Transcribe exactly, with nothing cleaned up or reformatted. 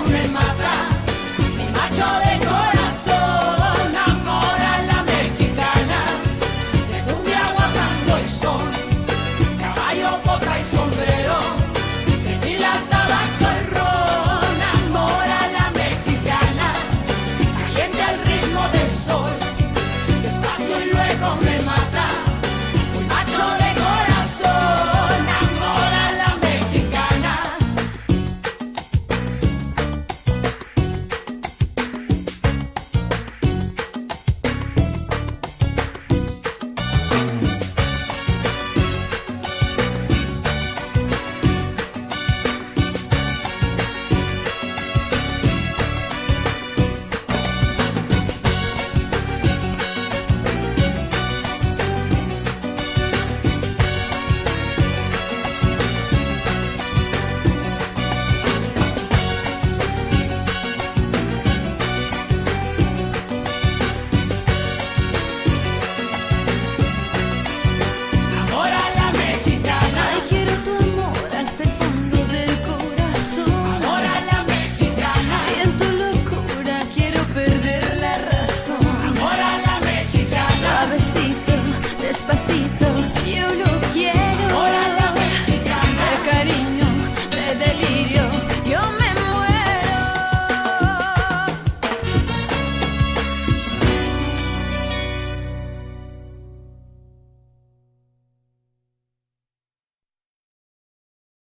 me mata. Mi macho de corazón, amor a la mexicana. De cumbia, guapango y son, caballo, bota y sombrero. Tequila, tabaco y ron, amor a la mexicana. Caliente al ritmo del sol, despacio y luego me mata. Un macho de corazón, amor a la mexicana. Amor a la mexicana. Ay, quiero tu amor hasta el fondo del corazón. Amor a la mexicana. Y en tu locura quiero perder la razón. Amor a la mexicana. Suavecito, despacito, yo lo quiero. Amor a la mexicana. De cariño, de delirio, yo me